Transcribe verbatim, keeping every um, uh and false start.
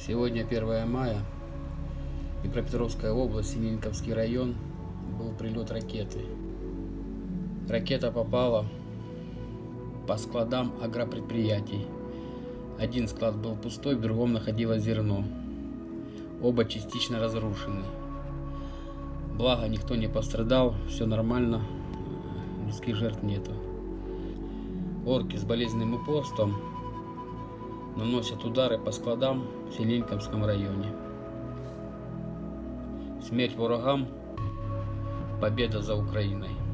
Сегодня первое мая, Днепропетровская область, Синельниковский район, был прилет ракеты. Ракета попала по складам агропредприятий. Один склад был пустой, в другом находилось зерно. Оба частично разрушены. Благо, никто не пострадал, все нормально, людских жертв нету. Орки с болезненным упорством наносят удары по складам в Синельниковском районе. Смерть ворогам, победа за Украиной.